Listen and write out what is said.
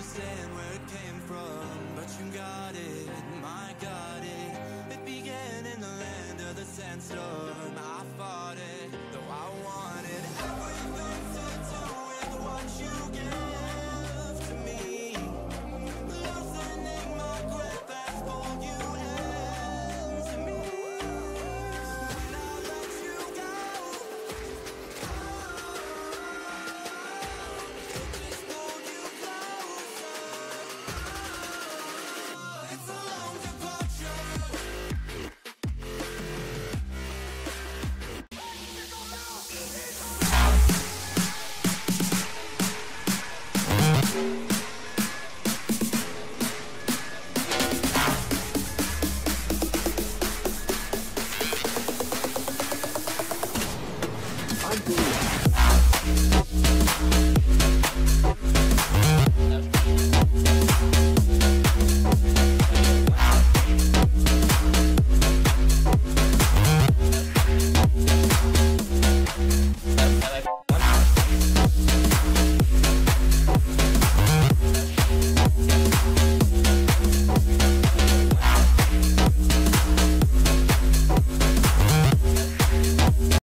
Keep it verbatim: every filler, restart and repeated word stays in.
understand where it came from, but you got it, my got it. It began in the land of the sandstorm. I